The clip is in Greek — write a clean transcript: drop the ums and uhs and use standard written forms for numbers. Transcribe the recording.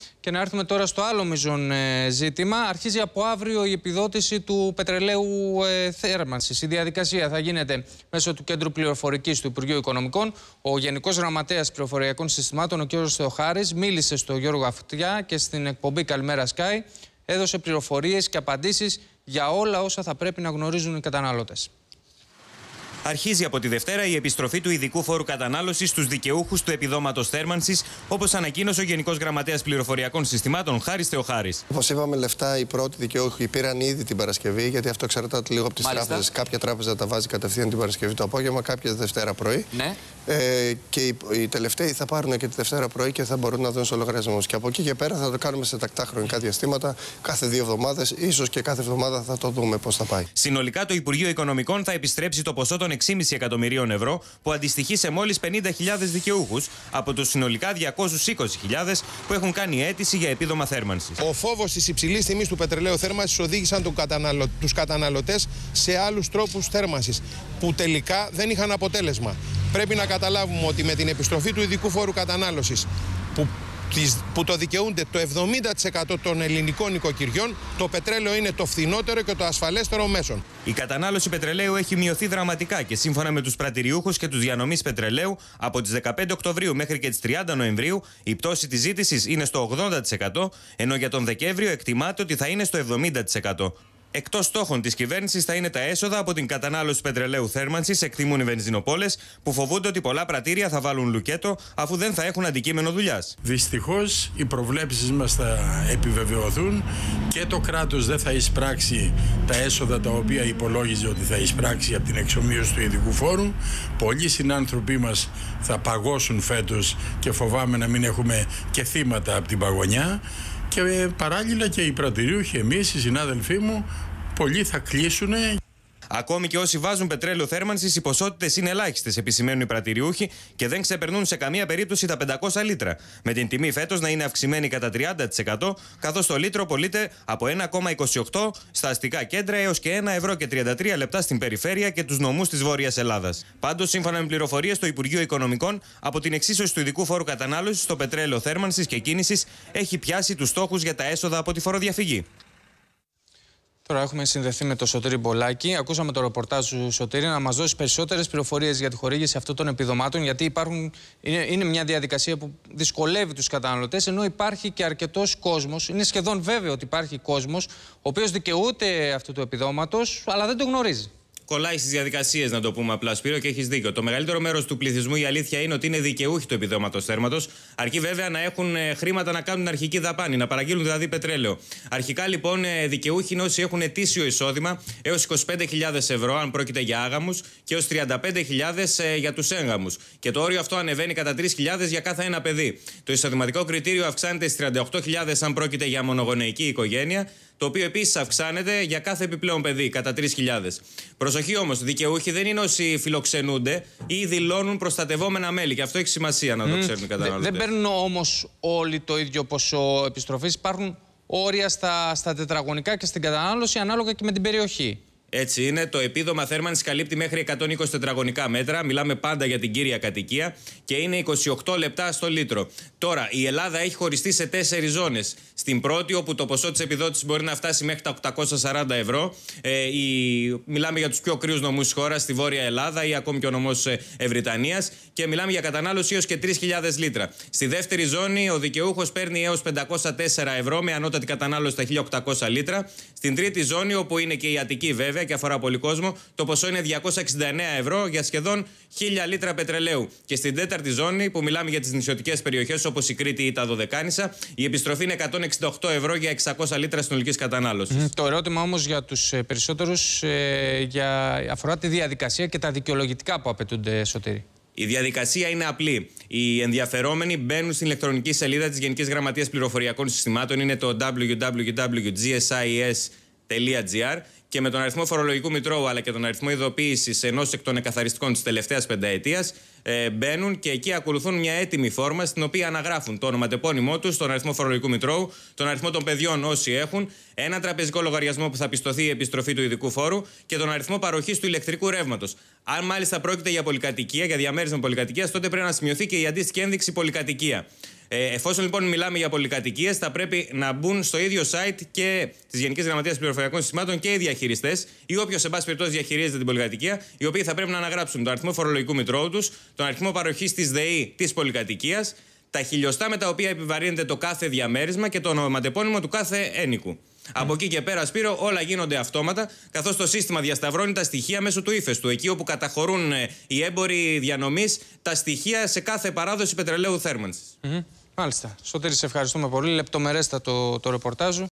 Και να έρθουμε τώρα στο άλλο μείζον ζήτημα. Αρχίζει από αύριο η επιδότηση του πετρελαίου θέρμανσης. Η διαδικασία θα γίνεται μέσω του Κέντρου Πληροφορικής του Υπουργείου Οικονομικών. Ο Γενικός Γραμματέας Πληροφοριακών Συστημάτων, ο κ. Θεοχάρης, μίλησε στο Γιώργο Αυτιά και στην εκπομπή Καλημέρα Sky. Έδωσε πληροφορίες και απαντήσεις για όλα όσα θα πρέπει να γνωρίζουν οι καταναλώτες. Αρχίζει από τη Δευτέρα η επιστροφή του ειδικού φόρου κατανάλωσης στους δικαιούχους του επιδόματος θέρμανσης, όπως ανακοίνωσε ο Γενικός Γραμματέας Πληροφοριακών Συστημάτων, Χάρης Θεοχάρης. Όπως είπαμε, λεφτά οι πρώτοι δικαιούχοι πήραν ήδη την Παρασκευή, γιατί αυτό εξαρτάται λίγο από τις τράπεζες. Κάποια τράπεζα τα βάζει κατευθείαν την Παρασκευή το απόγευμα, κάποιες Δευτέρα πρωί. Ναι. Και οι τελευταίοι θα πάρουν και τη Δευτέρα πρωί και θα μπορούν να δουν στο λογαριασμό. Και από εκεί και πέρα θα το κάνουμε σε τακτά χρονικά διαστήματα, κάθε 2 εβδομάδες, ίσως και κάθε εβδομάδα θα το δούμε πώς θα πάει. Συνολικά το Υπουργείο Οικονομικών θα επιστρέψει το ποσό των 6,5 εκατομμυρίων ευρώ, που αντιστοιχεί σε μόλις 50.000 δικαιούχους από τους συνολικά 220.000 που έχουν κάνει αίτηση για επίδομα θέρμανσης. Ο φόβος της υψηλής τιμής του πετρελαίου θέρμανσης οδήγησαν τους καταναλωτές σε άλλους τρόπους θέρμανσης, που τελικά δεν είχαν αποτέλεσμα. Πρέπει να καταλάβουμε ότι με την επιστροφή του ειδικού φόρου κατανάλωσης, που το δικαιούνται το 70% των ελληνικών οικοκυριών, το πετρέλαιο είναι το φθηνότερο και το ασφαλέστερο μέσον. Η κατανάλωση πετρελαίου έχει μειωθεί δραματικά και σύμφωνα με τους πρατηριούχους και τους διανομής πετρελαίου, από τις 15 Οκτωβρίου μέχρι και τις 30 Νοεμβρίου η πτώση της ζήτησης είναι στο 80%, ενώ για τον Δεκέμβριο εκτιμάται ότι θα είναι στο 70%. Εκτός στόχων της κυβέρνησης θα είναι τα έσοδα από την κατανάλωση πετρελαίου θέρμανσης, εκτιμούν οι βενζινοπόλες, που φοβούνται ότι πολλά πρατήρια θα βάλουν λουκέτο αφού δεν θα έχουν αντικείμενο δουλειάς. Δυστυχώς οι προβλέψεις μας θα επιβεβαιωθούν και το κράτος δεν θα εισπράξει τα έσοδα τα οποία υπολόγιζε ότι θα εισπράξει από την εξομοίωση του ειδικού φόρου. Πολλοί συνάνθρωποι μας θα παγώσουν φέτος και φοβάμαι να μην έχουμε και θύματα από την παγωνιά. Και παράλληλα και οι πρατηριούχοι, εμείς, οι συνάδελφοί μου, πολλοί θα κλείσουν. Ακόμη και όσοι βάζουν πετρέλαιο θέρμανσης, οι ποσότητες είναι ελάχιστες, επισημαίνουν οι πρατηριούχοι, και δεν ξεπερνούν σε καμία περίπτωση τα 500 λίτρα. Με την τιμή φέτος να είναι αυξημένη κατά 30%, καθώς το λίτρο πωλείται από 1,28 στα αστικά κέντρα έως και 1,33 € στην περιφέρεια και τους νομούς της Βόρειας Ελλάδας. Πάντως, σύμφωνα με πληροφορίες στο Υπουργείο Οικονομικών, από την εξίσωση του ειδικού φόρου κατανάλωσης στο πετρέλαιο θέρμανσης και κίνησης έχει πιάσει τους στόχους για τα έσοδα από τη φοροδιαφυγή. Τώρα έχουμε συνδεθεί με τον Σωτήρη Μπολάκη. Ακούσαμε το ρεπορτάζ του Σωτήρη να μας δώσει περισσότερες πληροφορίες για τη χορήγηση αυτών των επιδομάτων, γιατί είναι μια διαδικασία που δυσκολεύει τους καταναλωτές, ενώ υπάρχει και αρκετός κόσμος. Είναι σχεδόν βέβαιο ότι υπάρχει κόσμος ο οποίος δικαιούται αυτού του επιδόματος, αλλά δεν το γνωρίζει. Κολλάει στις διαδικασίες, να το πούμε απλά, Σπύρο, και έχεις δίκιο. Το μεγαλύτερο μέρος του πληθυσμού, η αλήθεια είναι ότι είναι δικαιούχοι του επιδόματος θέρματος, αρκεί βέβαια να έχουν χρήματα να κάνουν την αρχική δαπάνη, να παραγγείλουν δηλαδή πετρέλαιο. Αρχικά λοιπόν δικαιούχοι είναι όσοι έχουν ετήσιο εισόδημα έως 25.000 ευρώ, αν πρόκειται για άγαμους, και έως 35.000 για τους έγγαμους. Και το όριο αυτό ανεβαίνει κατά 3.000 για κάθε ένα παιδί. Το εισοδηματικό κριτήριο αυξάνεται στις 38.000 αν πρόκειται για μονογονεϊκή οικογένεια, το οποίο επίσης αυξάνεται για κάθε επιπλέον παιδί κατά 3.000. Προσοχή όμως, δικαιούχοι δεν είναι όσοι φιλοξενούνται ή δηλώνουν προστατευόμενα μέλη, και αυτό έχει σημασία να το ξέρουν οι καταναλωτές. Δεν παίρνουν όμως όλοι το ίδιο ποσό επιστροφής. Υπάρχουν όρια στα τετραγωνικά και στην κατανάλωση ανάλογα και με την περιοχή. Έτσι είναι. Το επίδομα θέρμανσης καλύπτει μέχρι 120 τετραγωνικά μέτρα. Μιλάμε πάντα για την κύρια κατοικία και είναι 28 λεπτά στο λίτρο. Τώρα, η Ελλάδα έχει χωριστεί σε 4 ζώνες. Στην πρώτη, όπου το ποσό της επιδότησης μπορεί να φτάσει μέχρι τα 840 ευρώ. Μιλάμε για τους πιο κρύους νομούς της χώρας, στη Βόρεια Ελλάδα ή ακόμη και ο νομός Ευρυτανίας. Και μιλάμε για κατανάλωση έως και 3.000 λίτρα. Στη δεύτερη ζώνη, ο δικαιούχος παίρνει έως 504 ευρώ με ανώτατη κατανάλωση στα 1.800 λίτρα. Στην τρίτη ζώνη, όπου είναι και η Αττική βέβαια και αφορά πολύ κόσμο, το ποσό είναι 269 ευρώ για σχεδόν 1.000 λίτρα πετρελαίου. Και στην τέταρτη ζώνη, που μιλάμε για τις νησιωτικές περιοχές όπως η Κρήτη ή τα Δωδεκάνησα, η επιστροφή είναι 168 ευρώ για 600 λίτρα συνολικής κατανάλωσης. Το ερώτημα όμως για τους περισσότερους αφορά τη διαδικασία και τα δικαιολογητικά που απαιτούνται, Σωτήρη. Η διαδικασία είναι απλή. Οι ενδιαφερόμενοι μπαίνουν στην ηλεκτρονική σελίδα της Γενικής Γραμματείας Πληροφοριακών Συστημάτων, είναι το www.gsis.gr, και με τον αριθμό φορολογικού μητρώου αλλά και τον αριθμό ειδοποίησης ενός εκ των εκαθαριστικών της τελευταίας πενταετίας μπαίνουν και εκεί ακολουθούν μια έτοιμη φόρμα στην οποία αναγράφουν το ονοματεπώνυμό τους, τον αριθμό φορολογικού μητρώου, τον αριθμό των παιδιών όσοι έχουν, ένα τραπεζικό λογαριασμό που θα πιστωθεί η επιστροφή του ειδικού φόρου και τον αριθμό παροχής του ηλεκτρικού ρεύματος. Αν μάλιστα πρόκειται για πολυκατοικία, για διαμέρισμα πολυκατοικίας, τότε πρέπει να σημειωθεί και η αντίστοιχη ένδειξη πολυκατοικία. Εφόσον λοιπόν μιλάμε για πολυκατοικίες, θα πρέπει να μπουν στο ίδιο site και της Γενικής Γραμματείας Πληροφοριακών Συστημάτων και οι διαχειριστές ή όποιος, εν πάση περιπτώσει, διαχειρίζεται την πολυκατοικία, οι οποίοι θα πρέπει να αναγράψουν τον αριθμό φορολογικού μητρώου τους, τον αριθμό παροχής της ΔΕΗ της πολυκατοικίας, τα χιλιοστά με τα οποία επιβαρύνεται το κάθε διαμέρισμα και το ονοματεπώνυμο του κάθε ένοικου. Από εκεί και πέρα, Σπύρο, όλα γίνονται αυτόματα, καθώς το σύστημα διασταυρώνει τα στοιχεία μέσω του ύφεστου, εκεί όπου καταχωρούν οι έμποροι διανομής τα στοιχεία σε κάθε παράδοση πετρελαίου θέρμανσης. Μάλιστα. Σωτήρη, σε ευχαριστούμε πολύ. Λεπτομερέστατο το ρεπορτάζ.